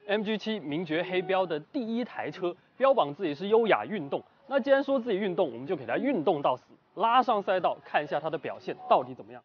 MG7名爵黑标的第一台车，标榜自己是优雅运动。那既然说自己运动，我们就给它运动到死，拉上赛道看一下它的表现到底怎么样。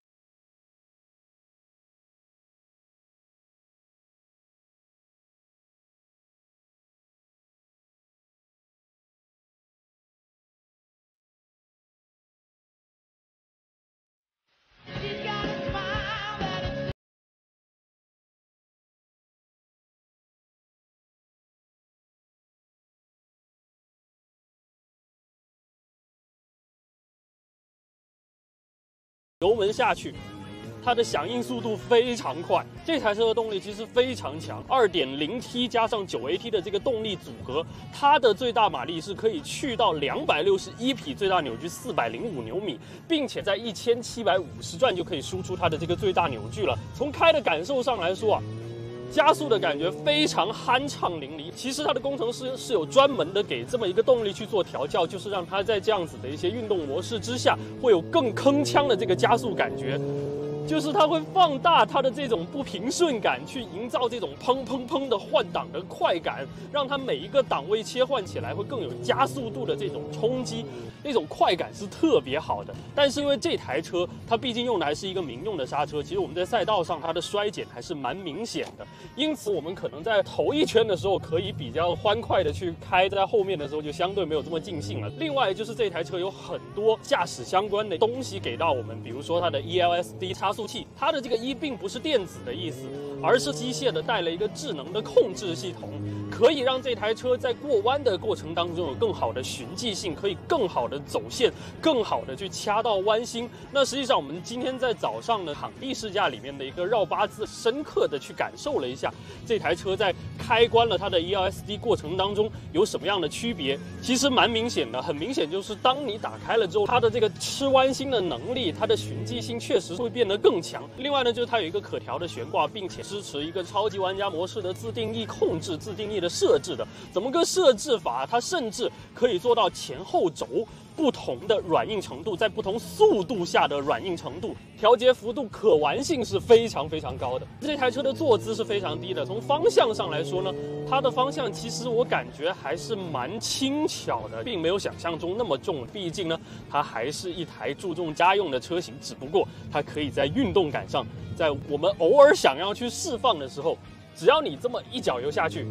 油门下去，它的响应速度非常快。这台车的动力其实非常强，2.0T 加上9AT 的这个动力组合，它的最大马力是可以去到261匹，最大扭矩405牛米，并且在1750转就可以输出它的这个最大扭矩了。从开的感受上来说啊，加速的感觉非常酣畅淋漓。其实它的工程师是有专门的给这么一个动力去做调教，就是让它在这样子的一些运动模式之下，会有更铿锵的这个加速感觉。就是它会放大它的这种不平顺感，去营造这种砰砰砰的换挡的快感，让它每一个档位切换起来会更有加速度的这种冲击，那种快感是特别好的。但是因为这台车它毕竟用的还是一个民用的刹车，其实我们在赛道上它的衰减还是蛮明显的，因此我们可能在头一圈的时候可以比较欢快的去开，在后面的时候就相对没有这么尽兴了。另外就是这台车有很多驾驶相关的东西给到我们，比如说它的 ELSD 差速器，它的这个并不是电子的意思，而是机械的带了一个智能的控制系统，可以让这台车在过弯的过程当中有更好的循迹性，可以更好的走线，更好的去掐到弯心。那实际上我们今天在早上的场地试驾里面的一个绕八字，深刻的去感受了一下这台车在开关了它的 ELSD 过程当中有什么样的区别。其实蛮明显的，很明显就是当你打开了之后，它的这个吃弯心的能力，它的循迹性确实会变得更强。另外呢，就是它有一个可调的悬挂，并且支持一个超级玩家模式的自定义控制、自定义的设置的。怎么个设置法？它甚至可以做到前后轴不同的软硬程度，在不同速度下的软硬程度，调节幅度可玩性是非常非常高的。这台车的坐姿是非常低的，从方向上来说呢，它的方向其实我感觉还是蛮轻巧的，并没有想象中那么重。毕竟呢，它还是一台注重家用的车型，只不过它可以在运动感上，在我们偶尔想要去释放的时候，只要你这么一脚油下去，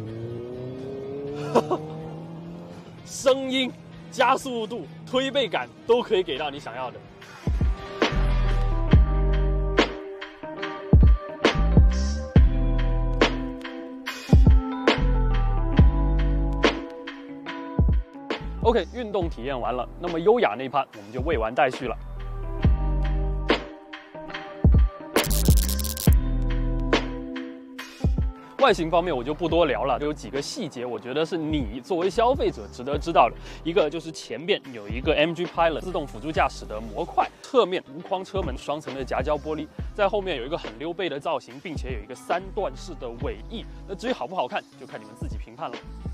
声音、加速度、推背感都可以给到你想要的。OK， 运动体验完了，那么优雅那一趴我们就未完待续了。外形方面我就不多聊了，有几个细节我觉得是你作为消费者值得知道的。一个就是前面有一个 MG Pilot 自动辅助驾驶的模块，侧面无框车门，双层的夹胶玻璃，在后面有一个很溜背的造型，并且有一个3段式的尾翼。那至于好不好看，就看你们自己评判了。